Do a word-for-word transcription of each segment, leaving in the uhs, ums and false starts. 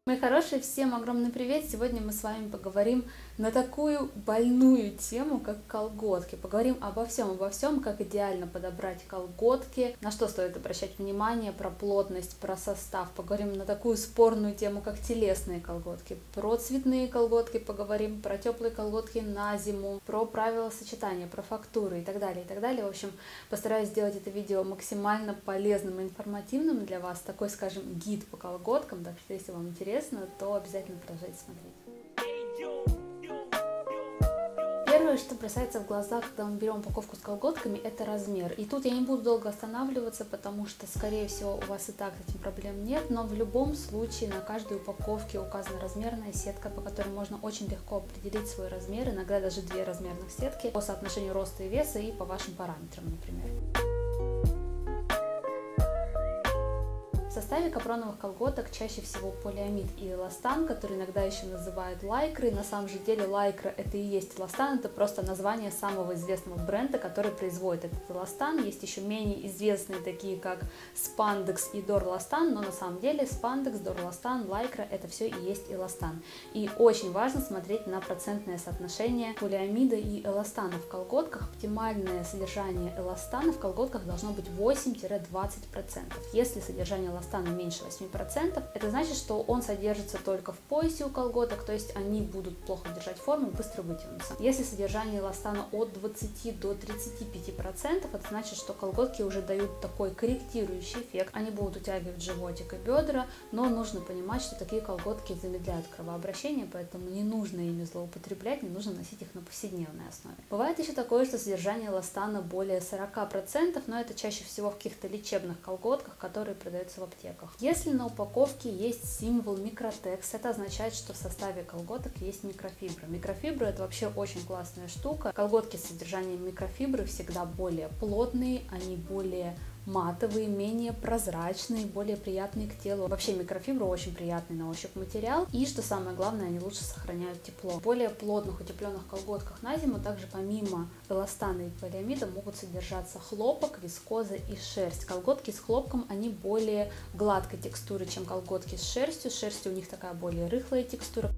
Мои хорошие, всем огромный привет! Сегодня мы с вами поговорим на такую больную тему, как колготки. Поговорим обо всем, обо всем, как идеально подобрать колготки, на что стоит обращать внимание, про плотность, про состав. Поговорим на такую спорную тему, как телесные колготки, про цветные колготки поговорим, про теплые колготки на зиму, про правила сочетания, про фактуры и так далее, и так далее. В общем, постараюсь сделать это видео максимально полезным и информативным для вас, такой, скажем, гид по колготкам, так что если вам интересно, то обязательно продолжайте смотреть. Первое, что бросается в глаза, когда мы берем упаковку с колготками, это размер. И тут я не буду долго останавливаться, потому что, скорее всего, у вас и так с этим проблем нет, но в любом случае на каждой упаковке указана размерная сетка, по которой можно очень легко определить свой размер, иногда даже две размерных сетки по соотношению роста и веса и по вашим параметрам, например. В составе капроновых колготок чаще всего полиамид и эластан, который иногда еще называют лайкрой. На самом же деле лайкра это и есть эластан, это просто название самого известного бренда, который производит этот эластан. Есть еще менее известные, такие как спандекс и дорластан, но на самом деле спандекс, дорластан, лайкра это все и есть эластан. И очень важно смотреть на процентное соотношение полиамида и эластана в колготках. Оптимальное содержание эластана в колготках должно быть восемь-двадцать процентов. Если содержание эластана меньше восьми процентов, это значит, что он содержится только в поясе у колготок, то есть они будут плохо держать форму и быстро вытянутся. Если содержание эластана от двадцати до тридцати пяти процентов, это значит, что колготки уже дают такой корректирующий эффект, они будут утягивать животик и бедра, но нужно понимать, что такие колготки замедляют кровообращение, поэтому не нужно ими злоупотреблять, не нужно носить их на повседневной основе. Бывает еще такое, что содержание эластана более сорока процентов, но это чаще всего в каких-то лечебных колготках, которые продаются в аптеках. Если на упаковке есть символ микротекс, это означает, что в составе колготок есть микрофибра. Микрофибра это вообще очень классная штука. Колготки с содержанием микрофибры всегда более плотные, они более матовые, менее прозрачные, более приятные к телу. Вообще микрофибра очень приятный на ощупь материал, и что самое главное, они лучше сохраняют тепло. В более плотных утепленных колготках на зиму также помимо эластана и полиамида могут содержаться хлопок, вискоза и шерсть. Колготки с хлопком, они более гладкой текстуры, чем колготки с шерстью. С шерстью у них такая более рыхлая текстура.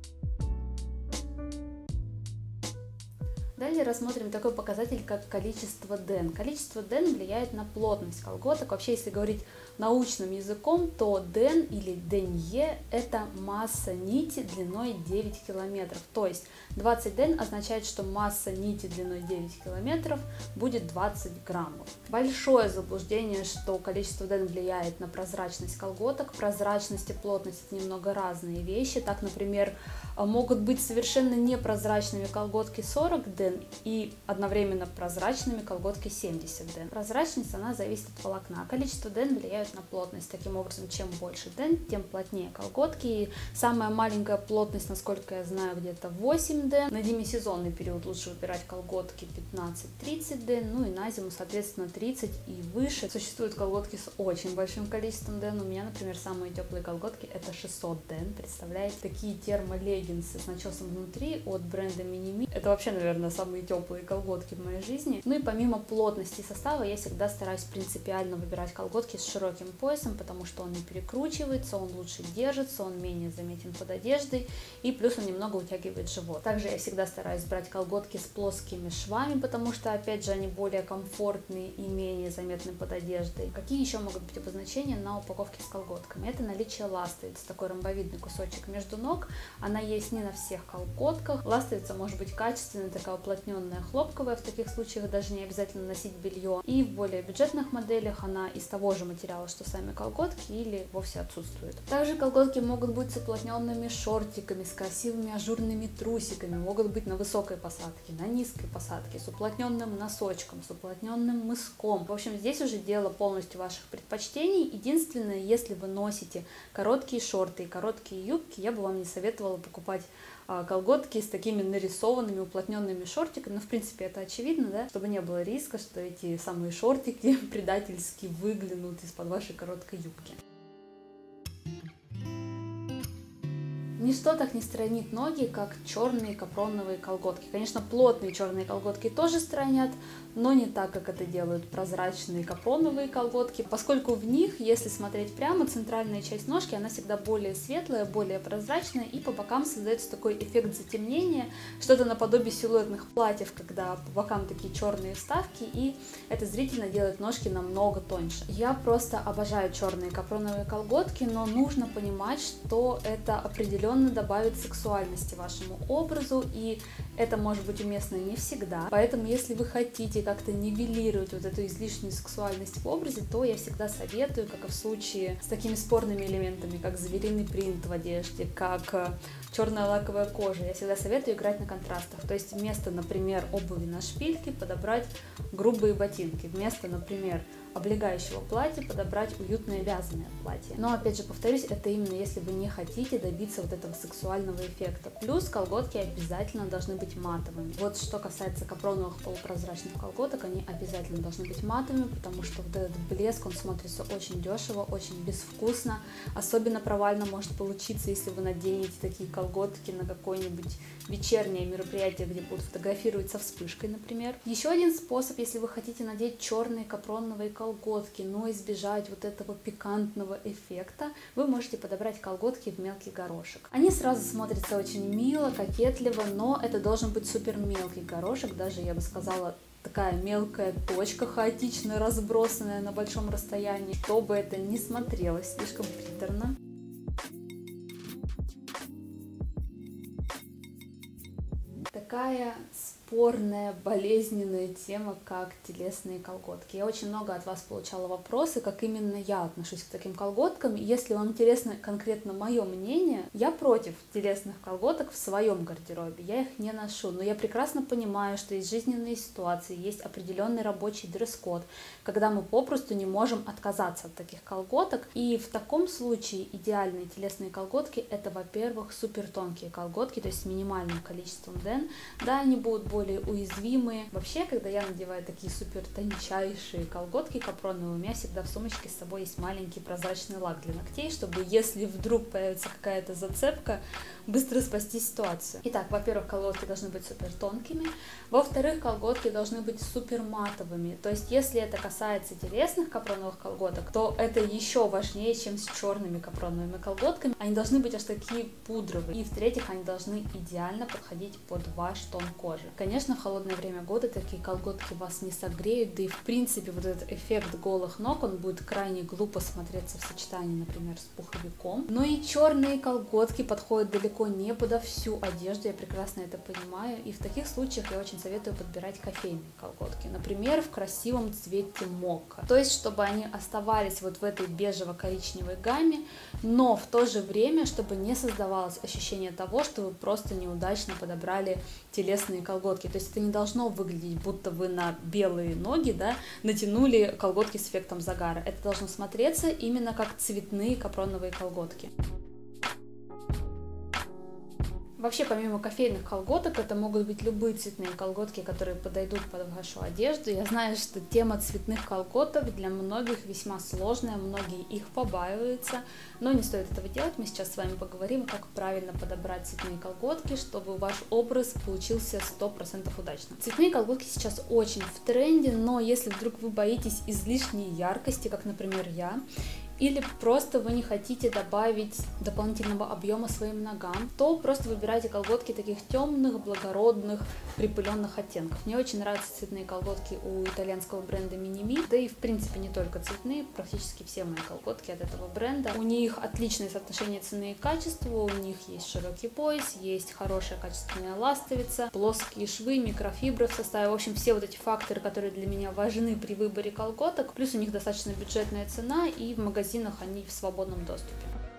Далее рассмотрим такой показатель, как количество ден. Количество ден влияет на плотность колготок. Вообще, если говорить научным языком, то ден или денье – это масса нити длиной девять километров. То есть двадцать ден означает, что масса нити длиной девять километров будет двадцать граммов. Большое заблуждение, что количество ден влияет на прозрачность колготок. Прозрачность и плотность – это немного разные вещи. Так, например, могут быть совершенно непрозрачными колготки сорок ден и одновременно прозрачными колготки семьдесят ден. Прозрачность, она зависит от волокна. Количество ден влияет на плотность. Таким образом, чем больше ден, тем плотнее колготки. И самая маленькая плотность, насколько я знаю, где-то восемь ден. На демисезонный период лучше выбирать колготки пятнадцать-тридцать ден, ну и на зиму, соответственно, тридцать и выше. Существуют колготки с очень большим количеством ден. У меня, например, самые теплые колготки это шестьсот ден. Представляете? Такие термолеггинсы с начесом внутри от бренда Minimi. Это вообще, наверное, самые теплые колготки в моей жизни. Ну и помимо плотности состава, я всегда стараюсь принципиально выбирать колготки с широким поясом, потому что он не перекручивается, он лучше держится, он менее заметен под одеждой, и плюс он немного утягивает живот. Также я всегда стараюсь брать колготки с плоскими швами, потому что, опять же, они более комфортные и менее заметны под одеждой. Какие еще могут быть обозначения на упаковке с колготками? Это наличие ластовицы, такой ромбовидный кусочек между ног. Она есть не на всех колготках. Ластовица может быть качественная, такая уплотненная, хлопковая, в таких случаях даже не обязательно носить белье. И в более бюджетных моделях она из того же материала, что сами колготки, или вовсе отсутствует. Также колготки могут быть с уплотненными шортиками, с красивыми ажурными трусиками, могут быть на высокой посадке, на низкой посадке, с уплотненным носочком, с уплотненным мыском. В общем, здесь уже дело полностью ваших предпочтений. Единственное, если вы носите короткие шорты и короткие юбки, я бы вам не советовала покупать колготки с такими нарисованными уплотненными шортиками. Ну, в принципе, это очевидно, да, чтобы не было риска, что эти самые шортики предательски выглянут из-под вашей короткой юбки. Ничто так не стройнит ноги, как черные капроновые колготки. Конечно, плотные черные колготки тоже стройнят, но не так, как это делают прозрачные капроновые колготки, поскольку в них, если смотреть прямо, центральная часть ножки, она всегда более светлая, более прозрачная, и по бокам создается такой эффект затемнения, что-то наподобие силуэтных платьев, когда по бокам такие черные вставки, и это зрительно делает ножки намного тоньше. Я просто обожаю черные капроновые колготки, но нужно понимать, что это определенно добавит сексуальности вашему образу, и это может быть уместно не всегда. Поэтому, если вы хотите как-то нивелировать вот эту излишнюю сексуальность в образе, то я всегда советую, как и в случае с такими спорными элементами, как звериный принт в одежде, как черная лаковая кожа, я всегда советую играть на контрастах. То есть вместо, например, обуви на шпильке подобрать грубые ботинки, вместо, например, облегающего платья подобрать уютное вязаное платье. Но опять же повторюсь, это именно если вы не хотите добиться вот этого сексуального эффекта. Плюс колготки обязательно должны быть матовыми. Вот что касается капроновых полупрозрачных колготок, они обязательно должны быть матовыми, потому что вот этот блеск, он смотрится очень дешево, очень безвкусно. Особенно провально может получиться, если вы наденете такие колготки на какое-нибудь вечернее мероприятие, где будут фотографировать со вспышкой, например. Еще один способ, если вы хотите надеть черные капроновые колготки, но избежать вот этого пикантного эффекта, вы можете подобрать колготки в мелкий горошек. Они сразу смотрятся очень мило, кокетливо, но это должен быть супер мелкий горошек, даже я бы сказала такая мелкая точка, хаотично разбросанная на большом расстоянии, чтобы это не смотрелось слишком приторно. Такая спорная, болезненная тема, как телесные колготки. Я очень много от вас получала вопросы, как именно я отношусь к таким колготкам. И если вам интересно конкретно мое мнение, я против телесных колготок в своем гардеробе. Я их не ношу, но я прекрасно понимаю, что есть жизненные ситуации, есть определенный рабочий дресс-код, когда мы попросту не можем отказаться от таких колготок. И в таком случае идеальные телесные колготки — это, во-первых, супер тонкие колготки, то есть с минимальным количеством ден. Да, они будут более более уязвимые. Вообще, когда я надеваю такие супер тончайшие колготки капроновые, у меня всегда в сумочке с собой есть маленький прозрачный лак для ногтей, чтобы если вдруг появится какая-то зацепка, быстро спасти ситуацию. Итак, во-первых, колготки должны быть супер тонкими, во-вторых, колготки должны быть супер матовыми. То есть, если это касается телесных капроновых колготок, то это еще важнее, чем с черными капроновыми колготками. Они должны быть аж такие пудровые. И в-третьих, они должны идеально подходить под ваш тон кожи. Конечно, в холодное время года такие колготки вас не согреют, да и в принципе вот этот эффект голых ног, он будет крайне глупо смотреться в сочетании, например, с пуховиком. Но и черные колготки подходят далеко не подо всю одежду, я прекрасно это понимаю, и в таких случаях я очень советую подбирать кофейные колготки, например, в красивом цвете мокко. То есть, чтобы они оставались вот в этой бежево-коричневой гамме, но в то же время, чтобы не создавалось ощущение того, что вы просто неудачно подобрали телесные колготки. То есть это не должно выглядеть, будто вы на белые ноги, да, натянули колготки с эффектом загара. Это должно смотреться именно как цветные капроновые колготки. Вообще, помимо кофейных колготок, это могут быть любые цветные колготки, которые подойдут под вашу одежду. Я знаю, что тема цветных колготок для многих весьма сложная, многие их побаиваются, но не стоит этого делать. Мы сейчас с вами поговорим, как правильно подобрать цветные колготки, чтобы ваш образ получился сто процентов удачным. Цветные колготки сейчас очень в тренде, но если вдруг вы боитесь излишней яркости, как, например, я, или просто вы не хотите добавить дополнительного объема своим ногам, то просто выбирайте колготки таких темных, благородных, припыленных оттенков. Мне очень нравятся цветные колготки у итальянского бренда Minimi, да и в принципе не только цветные, практически все мои колготки от этого бренда. У них отличное соотношение цены и качества, у них есть широкий пояс, есть хорошая качественная ластовица, плоские швы, микрофибры в составе. В общем, все вот эти факторы, которые для меня важны при выборе колготок. Плюс у них достаточно бюджетная цена, и в магазине они в свободном доступе.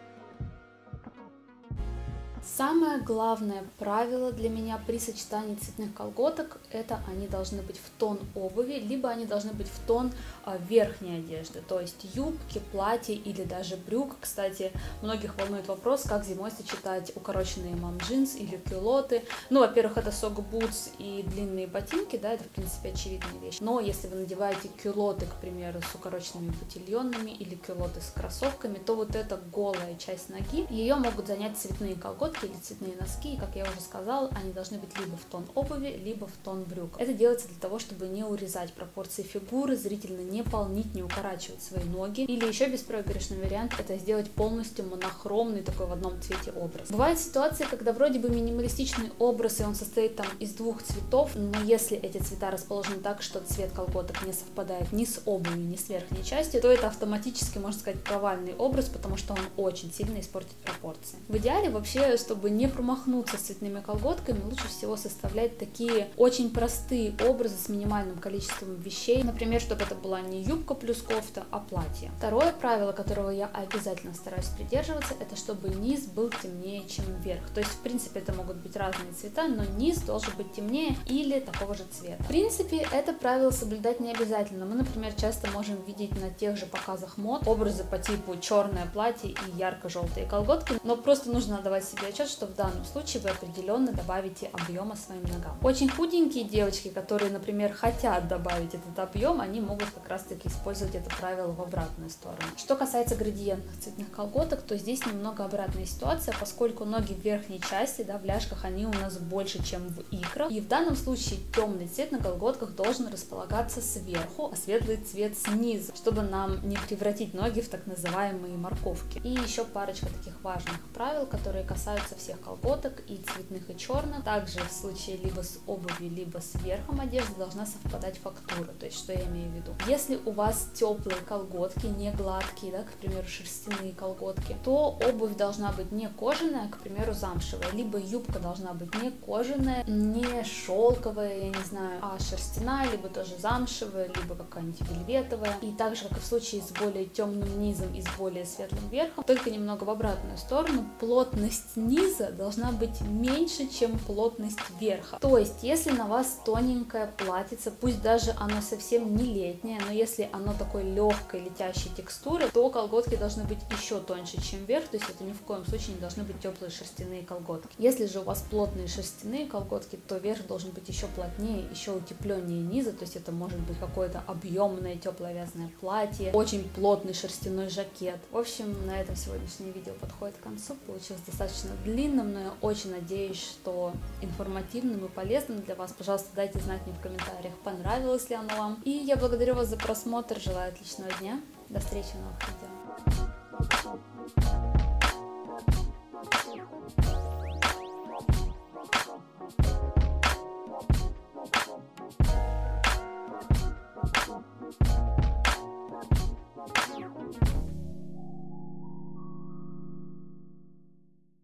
Самое главное правило для меня при сочетании цветных колготок — это они должны быть в тон обуви, либо они должны быть в тон а, верхней одежды, то есть юбки, платья или даже брюк. Кстати, многих волнует вопрос, как зимой сочетать укороченные мам-джинс или кюлоты. Ну, во-первых, это сог-бутс и длинные ботинки, да, это в принципе очевидная вещь. Но если вы надеваете кюлоты, к примеру, с укороченными ботильонами или кюлоты с кроссовками, то вот эта голая часть ноги, ее могут занять цветные колготки, колготки или цветные носки, и, как я уже сказала, они должны быть либо в тон обуви, либо в тон брюк. Это делается для того, чтобы не урезать пропорции фигуры, зрительно не полнить, не укорачивать свои ноги. Или еще беспроигрышный вариант — это сделать полностью монохромный такой в одном цвете образ. Бывают ситуации, когда вроде бы минималистичный образ, и он состоит там из двух цветов, но если эти цвета расположены так, что цвет колготок не совпадает ни с обувью, ни с верхней частью, то это автоматически, можно сказать, провальный образ, потому что он очень сильно испортит пропорции. В идеале вообще, чтобы не промахнуться с цветными колготками, лучше всего составлять такие очень простые образы с минимальным количеством вещей, например, чтобы это была не юбка плюс кофта, а платье. Второе правило, которого я обязательно стараюсь придерживаться, это чтобы низ был темнее, чем верх. То есть, в принципе, это могут быть разные цвета, но низ должен быть темнее или такого же цвета. В принципе, это правило соблюдать не обязательно. Мы, например, часто можем видеть на тех же показах мод образы по типу черное платье и ярко-желтые колготки, но просто нужно отдавать себе отчет, что в данном случае вы определенно добавите объема своим ногам. Очень худенькие девочки, которые, например, хотят добавить этот объем, они могут как раз-таки использовать это правило в обратную сторону. Что касается градиентных цветных колготок, то здесь немного обратная ситуация, поскольку ноги в верхней части, да, в ляжках, они у нас больше, чем в икрах, и в данном случае темный цвет на колготках должен располагаться сверху, а светлый цвет снизу, чтобы нам не превратить ноги в так называемые морковки. И еще парочка таких важных правил, которые касаются всех колготок, и цветных, и черных. Также в случае либо с обувью, либо с верхом одежды должна совпадать фактура. То есть, что я имею в виду? Если у вас теплые колготки, не гладкие, да, к примеру, шерстяные колготки, то обувь должна быть не кожаная, к примеру, замшевая, либо юбка должна быть не кожаная, не шелковая, я не знаю, а шерстяная, либо тоже замшевая, либо какая-нибудь вельветовая. И так же, как и в случае с более темным низом и с более светлым верхом, только немного в обратную сторону, плотность низа должна быть меньше, чем плотность верха. То есть, если на вас тоненькое платьице, пусть даже оно совсем не летнее, но если оно такой легкой летящей текстуры, то колготки должны быть еще тоньше, чем верх, то есть это ни в коем случае не должны быть теплые шерстяные колготки. Если же у вас плотные шерстяные колготки, то верх должен быть еще плотнее, еще утепленнее низа, то есть это может быть какое-то объемное теплое вязаное платье, очень плотный шерстяной жакет. В общем, на этом сегодняшнее видео подходит к концу. Получилось достаточно длинным, но я очень надеюсь, что информативным и полезным для вас. Пожалуйста, дайте знать мне в комментариях, понравилось ли оно вам. И я благодарю вас за просмотр, желаю отличного дня. До встречи в новых видео.